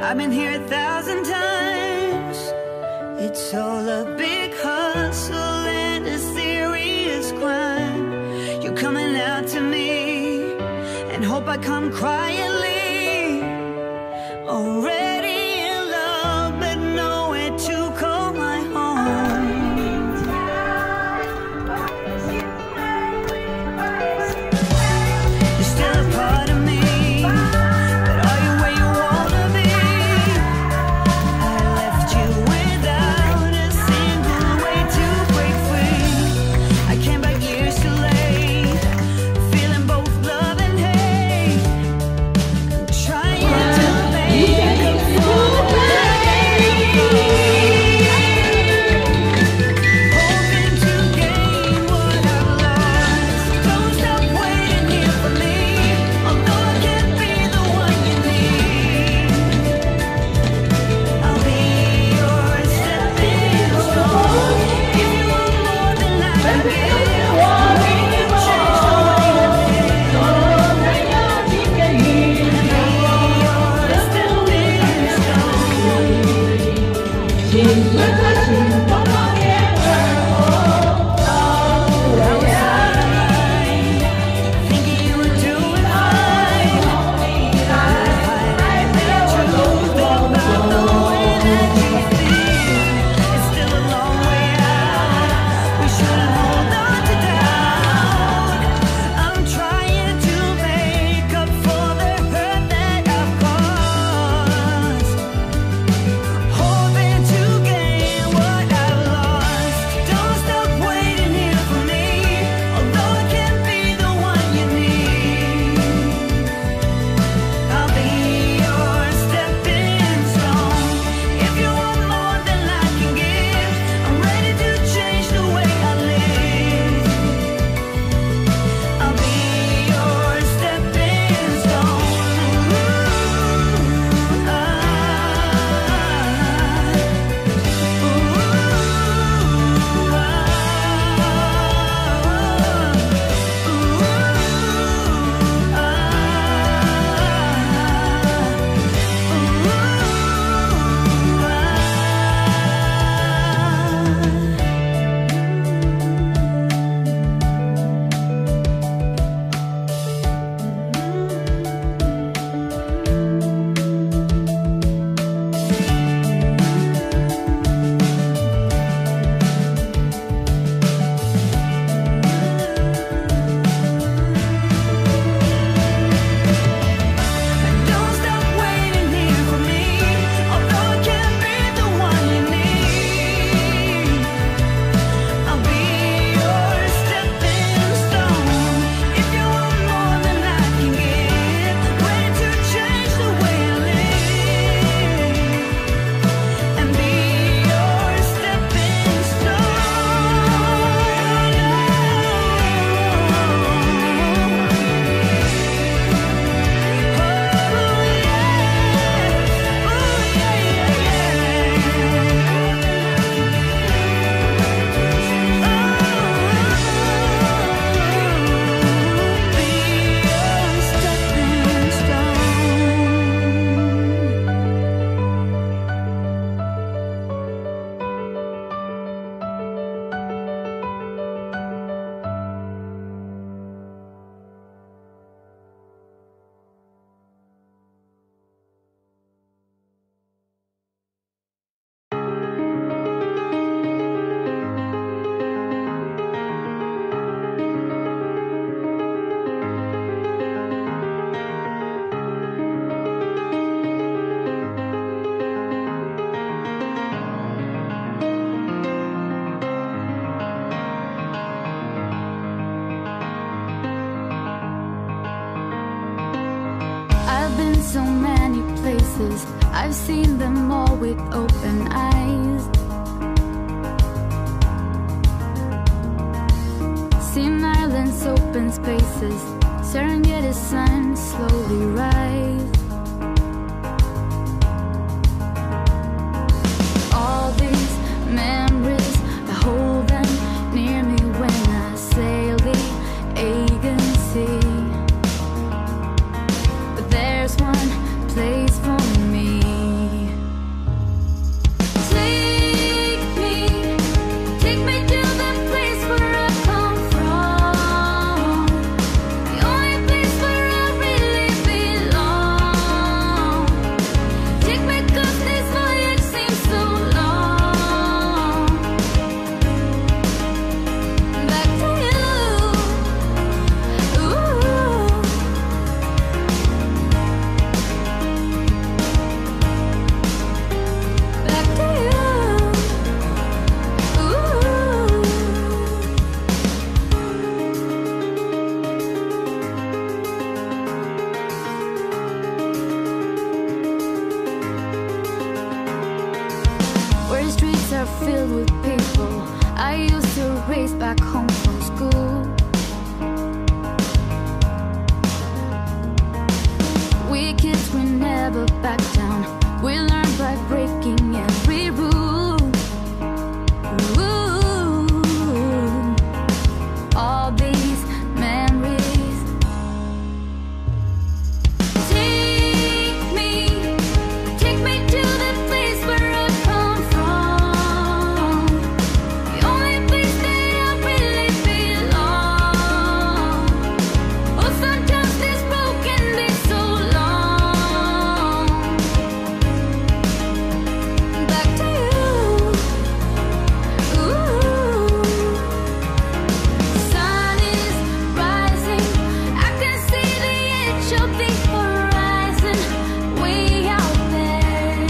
I've been here 1,000 times. It's all a big hustle and a serious crime. You're coming out to me and hope I come quietly. Already in love, but nowhere to call my home. You're still a part of me, but are you where you wanna be? I left you without a single way to break free. I came back years too late, feeling both love and hate. I'm trying to make up for hoping to gain what I've lost. Don't stop waiting here for me, although I can't be the one you need. I'll be your stepping stone. If you want more than I can give, I'm ready to change the way I live. I'll be your stepping stone. Thinking you were doing fine. Hiding the truth about the way that you feel. It's still a long way out. We shouldn't hold on to doubt. I'm trying to make up for the hurt that I've caused. Hoping to gain what I've lost. Don't stop waiting here for me, although I can't be the one you need. I'll be your stepping stone. If you want more than I can give, I'm ready to change the way I live. I'll be your stepping stone. Don't stop waiting here for me, although I can't be the one you need. I'll be your stepping stone. If you want more than I can give, ready to change the way I live and be your stepping I've been so many places, I've seen them all with open eyes. Seen islands, open spaces, Serengeti sun slowly rise. All these memories, I hold them near me when I sail the Aegean Sea. But there's one place for me. where the streets are filled with people I used to race back home from school. We kids, we never back down. We learn by breaking every rule. Ooh, all these memories. Take me to the place where I come from. The only place that I really belong. Oh, sometimes this road can be so long. Back to you. Ooh. Sun is rising. I can see the edge of the horizon way out there.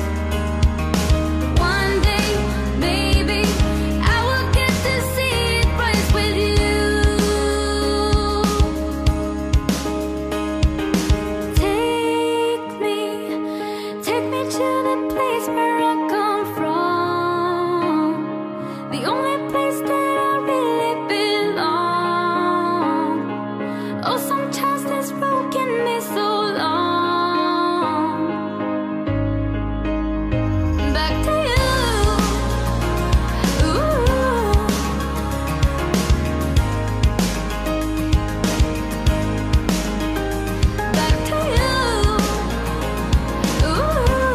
One day, maybe I will get to see it rise with you. Take me to the place where I come from. The only place that I really belong. Oh, sometimes this road can be so long. Back to you. Ooh. Back to you. Ooh.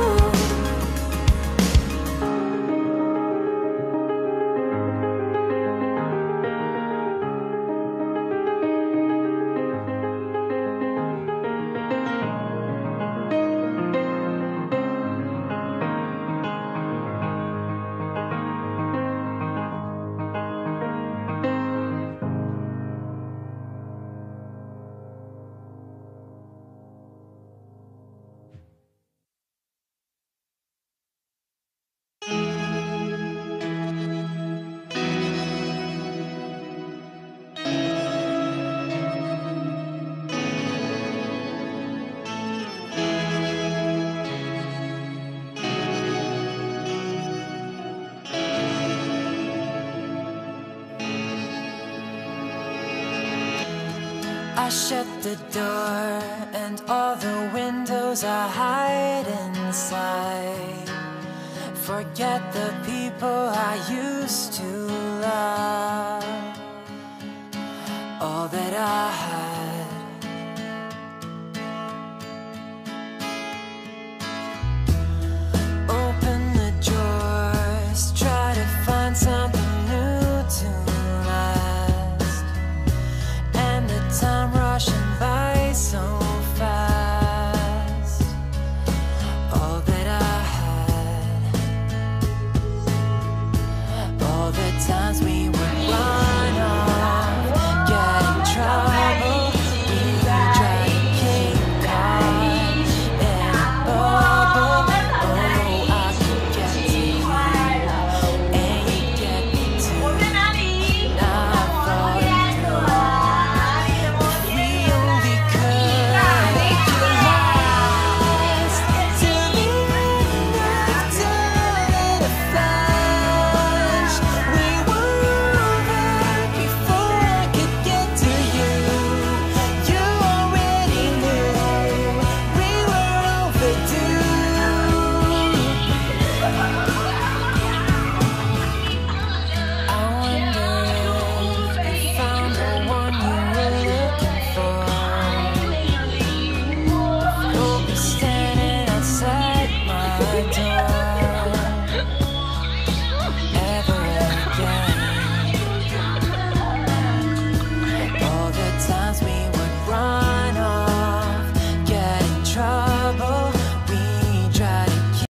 I shut the door and all the windows I hide inside. Forget the people I used to love. All that I had. Open the drawers, try to find something new to last. And the time rushing by so fast. All that I had. All the times we would run off, get in trouble. We try to keep calm in a bubble. Oh, I could get to you, and you get me too. Not falling through. If we only could last till the end of time in a flash. We were over before I could get to you. You already knew we were overdue. I wonder if you found the one you were looking for. You'll be standing outside my door.